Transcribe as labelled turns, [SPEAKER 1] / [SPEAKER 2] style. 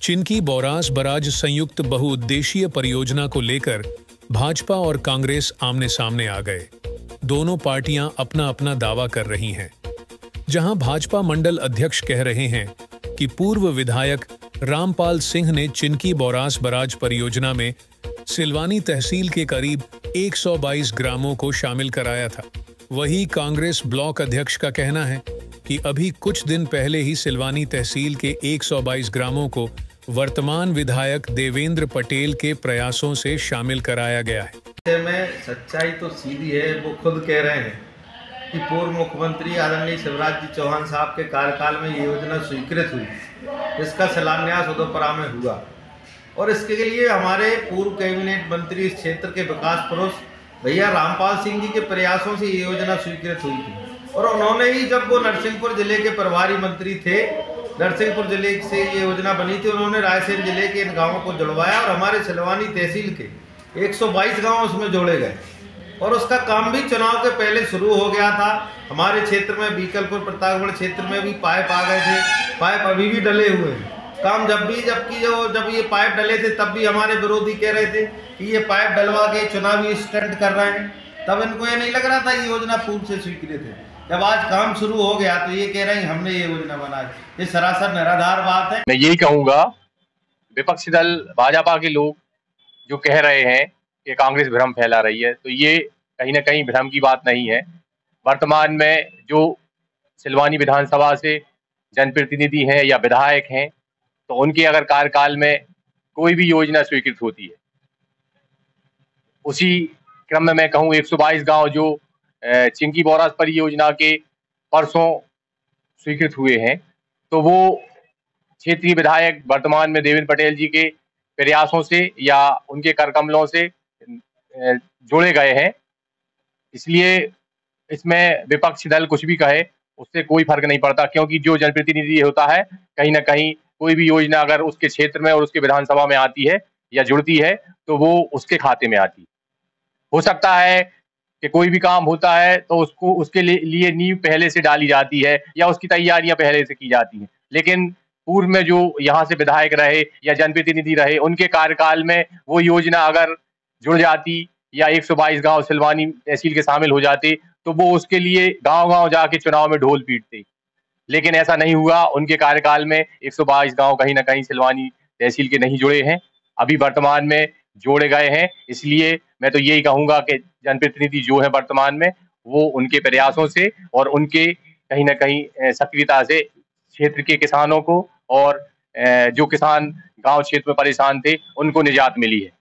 [SPEAKER 1] चिनकी बौरास barrage संयुक्त बहुउद्देशीय परियोजना को लेकर भाजपा और कांग्रेस आमने सामने आ गए। दोनों पार्टियां अपना अपना दावा कर रही हैं। जहां भाजपा मंडल अध्यक्ष कह रहे हैं कि पूर्व विधायक रामपाल सिंह ने चिनकी बौरास बराज परियोजना में सिलवानी तहसील के करीब 122 ग्रामों को शामिल कराया था। वहीं कांग्रेस ब्लॉक अध्यक्ष का कहना है कि अभी कुछ दिन पहले ही सिलवानी तहसील के 122 ग्रामों को वर्तमान विधायक देवेंद्र पटेल के प्रयासों से शामिल कराया गया है।
[SPEAKER 2] में सच्चाई तो सीधी है, वो खुद कह रहे हैं कि पूर्व मुख्यमंत्री आदरणीय शिवराज जी चौहान साहब के कार्यकाल में ये योजना स्वीकृत हुई, इसका शिलान्यास उदयपुरा में हुआ और इसके लिए हमारे पूर्व कैबिनेट मंत्री इस क्षेत्र के विकास पुरुष भैया रामपाल सिंह जी के प्रयासों से ये योजना स्वीकृत हुई थी और उन्होंने ही, जब वो नरसिंहपुर जिले के प्रभारी मंत्री थे, नरसिंहपुर जिले से ये योजना बनी थी, उन्होंने रायसेन जिले के इन गांवों को जुड़वाया और हमारे सिलवानी तहसील के 122 गांव उसमें जोड़े गए और उसका काम भी चुनाव के पहले शुरू हो गया था। हमारे क्षेत्र में बीकलपुर प्रतापगढ़ क्षेत्र में भी पाइप आ गए थे, पाइप अभी भी डले हुए हैं। काम जब ये पाइप डले थे तब भी हमारे विरोधी कह रहे थे कि ये पाइप डलवा के चुनावी स्टंट कर रहे हैं, तब इनको ये नहीं लग रहा था ये योजना पूर्व से स्वीकृत है। जब आज काम शुरू हो गया तो ये कह रहे हैं हमने ये योजना बनाई, ये सरासर निराधार बात है।
[SPEAKER 3] मैं यही कहूँगा, विपक्षी दल भाजपा के लोग जो कह रहे हैं कि कांग्रेस भ्रम फैला रही है, तो ये कहीं ना कहीं भ्रम की बात नहीं है। वर्तमान में जो सिलवानी विधानसभा से जनप्रतिनिधि हैं या विधायक हैं, तो उनके अगर कार्यकाल में कोई भी योजना स्वीकृत होती है, उसी क्रम में मैं कहूँ 122 गांव जो चिनकी बौरास परियोजना के परसों स्वीकृत हुए हैं, तो वो क्षेत्रीय विधायक वर्तमान में देवेंद्र पटेल जी के प्रयासों से या उनके करकमलों से जोड़े गए हैं। इसलिए इसमें विपक्षी दल कुछ भी कहे, उससे कोई फर्क नहीं पड़ता, क्योंकि जो जनप्रतिनिधि होता है, कहीं ना कहीं कोई भी योजना अगर उसके क्षेत्र में और उसके विधानसभा में आती है या जुड़ती है तो वो उसके खाते में आती है। हो सकता है कि कोई भी काम होता है तो उसको उसके लिए नींव पहले से डाली जाती है या उसकी तैयारियां पहले से की जाती हैं, लेकिन पूर्व में जो यहाँ से विधायक रहे या जनप्रतिनिधि रहे, उनके कार्यकाल में वो योजना अगर जुड़ जाती या 122 गांव सिलवानी तहसील के शामिल हो जाते तो वो उसके लिए गांव-गांव जाके चुनाव में ढोल पीटते, लेकिन ऐसा नहीं हुआ। उनके कार्यकाल में 122 गांव कहीं ना कहीं सिलवानी तहसील के नहीं जुड़े हैं, अभी वर्तमान में जोड़े गए हैं। इसलिए मैं तो यही कहूंगा कि जनप्रतिनिधि जो है वर्तमान में, वो उनके प्रयासों से और उनके कहीं ना कहीं सक्रियता से क्षेत्र के किसानों को और जो किसान गांव क्षेत्र में परेशान थे उनको निजात मिली है।